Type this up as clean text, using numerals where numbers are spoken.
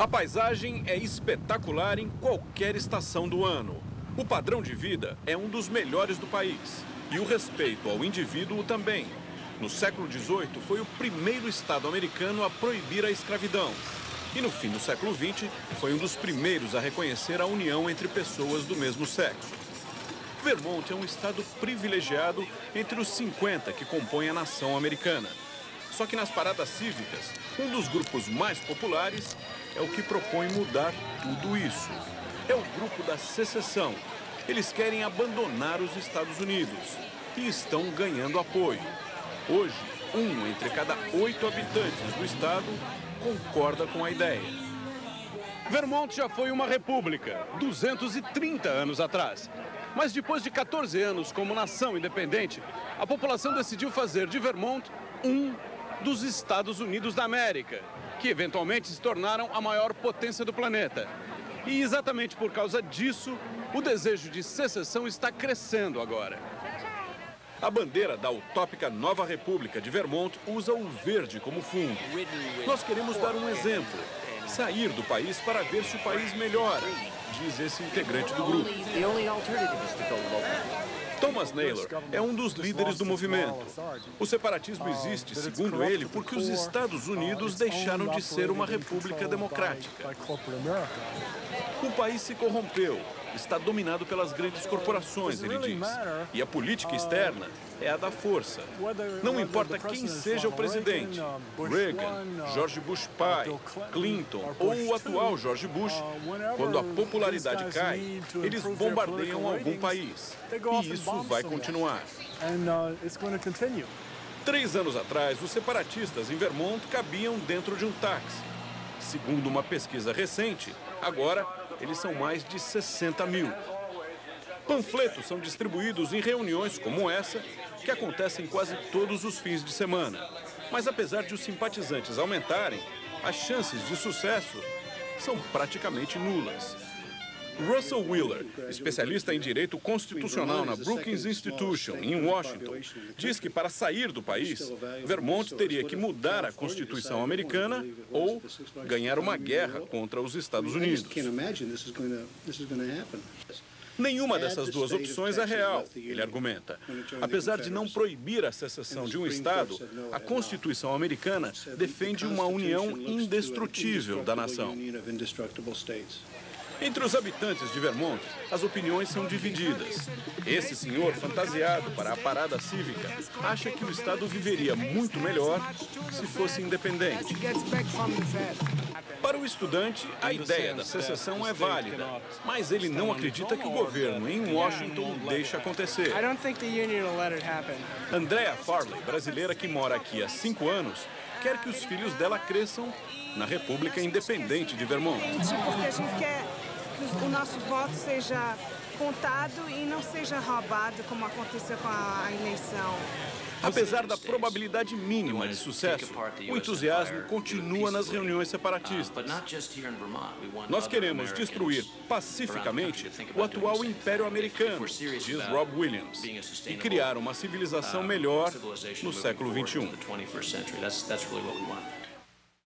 A paisagem é espetacular em qualquer estação do ano. O padrão de vida é um dos melhores do país. E o respeito ao indivíduo também. No século XVIII, foi o primeiro estado americano a proibir a escravidão. E no fim do século XX, foi um dos primeiros a reconhecer a união entre pessoas do mesmo sexo. Vermont é um estado privilegiado entre os 50 que compõem a nação americana. Só que nas paradas cívicas, um dos grupos mais populares é o que propõe mudar tudo isso. É o grupo da secessão. Eles querem abandonar os Estados Unidos e estão ganhando apoio. Hoje, 1 entre cada 8 habitantes do estado concorda com a ideia. Vermont já foi uma república, 230 anos atrás. Mas depois de 14 anos como nação independente, a população decidiu fazer de Vermont um dos Estados Unidos da América, que eventualmente se tornaram a maior potência do planeta. E exatamente por causa disso, o desejo de secessão está crescendo agora. A bandeira da utópica Nova República de Vermont usa o verde como fundo. Nós queremos dar um exemplo, sair do país para ver se o país melhora, diz esse integrante do grupo. Thomas Naylor é um dos líderes do movimento. O separatismo existe, segundo ele, porque os Estados Unidos deixaram de ser uma república democrática. O país se corrompeu, está dominado pelas grandes corporações, ele diz. E a política externa é a da força. Não importa quem seja o presidente, Reagan, George Bush pai, Clinton ou o atual George Bush, quando a popularidade cai, eles bombardeiam algum país. E isso vai continuar. 3 anos atrás, os separatistas em Vermont cabiam dentro de um táxi. Segundo uma pesquisa recente, agora eles são mais de 60 mil. Panfletos são distribuídos em reuniões como essa, que acontecem quase todos os fins de semana. Mas apesar de os simpatizantes aumentarem, as chances de sucesso são praticamente nulas. Russell Wheeler, especialista em direito constitucional na Brookings Institution, em Washington, diz que para sair do país, Vermont teria que mudar a Constituição americana ou ganhar uma guerra contra os Estados Unidos. Nenhuma dessas duas opções é real, ele argumenta. Apesar de não proibir a secessão de um Estado, a Constituição americana defende uma união indestrutível da nação. Entre os habitantes de Vermont, as opiniões são divididas. Esse senhor, fantasiado para a parada cívica, acha que o Estado viveria muito melhor se fosse independente. Para o estudante, a ideia da secessão é válida, mas ele não acredita que o governo em Washington deixe acontecer. Andrea Farley, brasileira que mora aqui há 5 anos, quer que os filhos dela cresçam na República Independente de Vermont. Porque a gente quer que o nosso voto seja contado e não seja roubado, como aconteceu com a eleição. Apesar da probabilidade mínima de sucesso, o entusiasmo continua nas reuniões separatistas. Nós queremos destruir pacificamente o atual Império Americano, diz Rob Williams, e criar uma civilização melhor no século XXI.